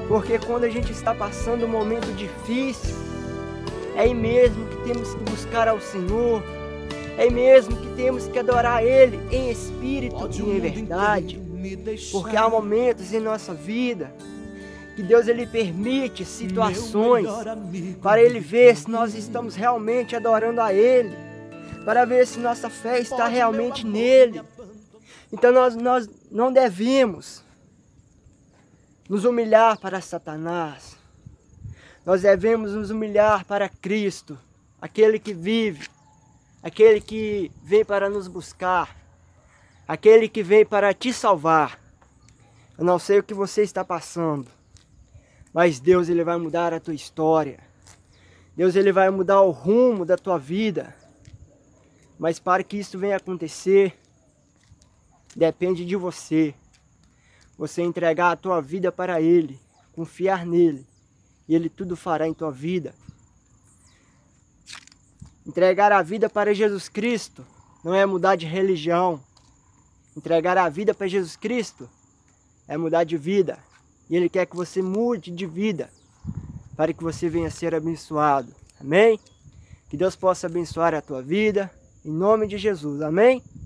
Porque quando a gente está passando um momento difícil, é aí mesmo que temos que buscar ao Senhor, é aí mesmo que temos que adorar Ele em espírito e em verdade. Porque há momentos em nossa vida que Deus Ele permite situações para Ele ver se nós estamos realmente adorando a Ele, para ver se nossa fé está realmente nele. Então nós não devemos nos humilhar para Satanás. Nós devemos nos humilhar para Cristo, aquele que vive, aquele que vem para nos buscar, aquele que vem para te salvar. Eu não sei o que você está passando, mas Deus Ele vai mudar a tua história. Deus Ele vai mudar o rumo da tua vida. Mas para que isso venha acontecer, depende de você. Você entregar a tua vida para Ele, confiar nele, e Ele tudo fará em tua vida. Entregar a vida para Jesus Cristo não é mudar de religião. Entregar a vida para Jesus Cristo é mudar de vida. E Ele quer que você mude de vida para que você venha a ser abençoado. Amém? Que Deus possa abençoar a tua vida. Em nome de Jesus. Amém?